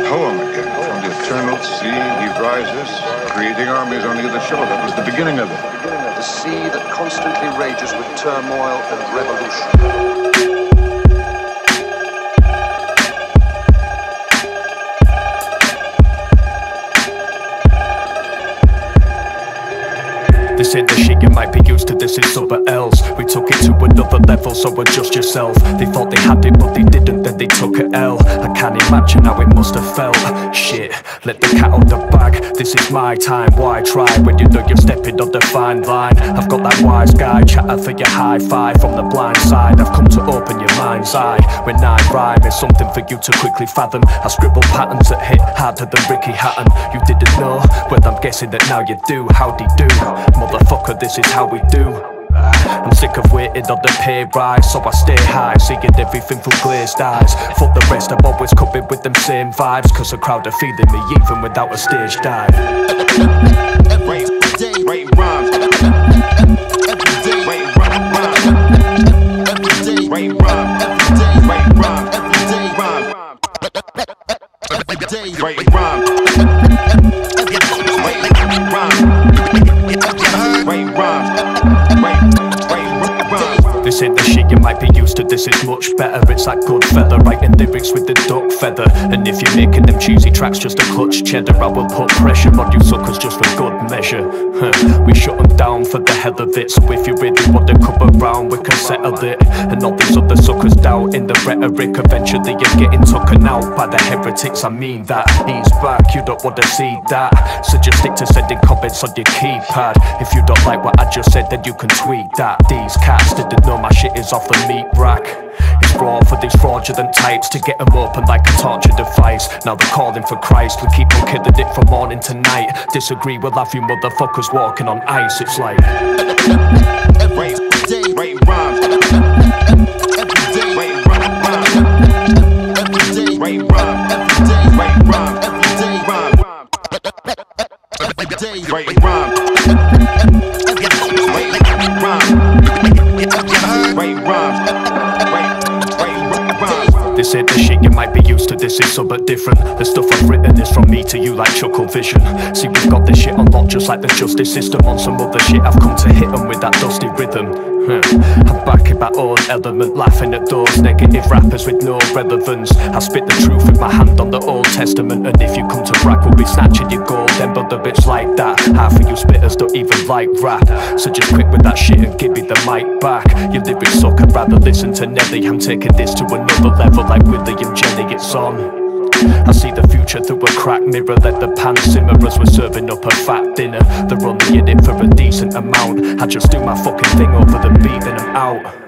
poem again. From the eternal sea he rises, creating armies on the other shore. That was the beginning of it. The sea that constantly rages with turmoil and revolution. This ain't the shit you might be used to, this is somewhere else. We took it to another level, so adjust yourself. They thought they had it, but they didn't, then they took a L. I can't imagine how it must have felt. Shit, let the cat out the bag. This is my time, why try when you know you're stepping on the fine line? I've got that wise guy, chatter for your high five from the blind side. I've come to open your mind's eye. When I rhyme, it's something for you to quickly fathom. I scribble patterns that hit harder than Ricky Hatton. You didn't know? Well, I'm guessing that now you do. Howdy do? Motherfucker, this is how we do. I'm sick of waiting on the pay rise, so I stay high, seeing everything through glazed eyes. Fuck the rest, I'm always coming with them same vibes, cause the crowd are feeling me even without a stage dive. Every day, write rhymes. Every day, write rhymes. Every day, write rhymes. Every day, write rhymes. Every day, rhymes. Every day, write rhymes. This ain't the shit you might be used to, this is much better. It's like good feather, writing lyrics with the duck feather. And if you're making them cheesy tracks just a clutch cheddar, I will put pressure on you suckers just for good measure. We shut them down for the hell of it, so if you really want to come around we can settle it. And all these other suckers doubt in the rhetoric, eventually you're getting taken out by the heretics. I mean that, he's back, you don't want to see that, so just stick to sending comments on your keypad. If you don't like what I just said, then you can tweet that. These cats didn't know my shit is off the meat rack. It's raw for these fraudulent types to get them open like a torture device. Now they're calling for Christ, we keep on killing it from morning to night. Disagree, we'll have you motherfuckers walking on ice. It's like every day, write rhymes. Every day, write rhymes. Every day, write rhymes. Every day, write rhymes. Every day, rhymes. Every day, write rhymes. This ain't the shit you might be used to, this is somewhat different. The stuff I've written is from me to you like Chuckle Vision. See, we've got this shit on lock just like the justice system. On some other shit I've come to hit them with that dusty rhythm. I'm back in my own element, laughing at those negative rappers with no relevance. I spit the truth with my hand on the Old Testament, and if you come to brag we'll be snatching your gold. Them other bits like that, half of you spitters don't even like rap, so just quit with that shit and give me the mic back. Your lyrics suck, I'd rather listen to Nelly. I'm taking this to another level like William Jenny, it's on. I see the future through a cracked mirror. Let the pan simmer as we're serving up a fat dinner. They're only in it for a decent amount. I just do my fucking thing over the beat and I'm out.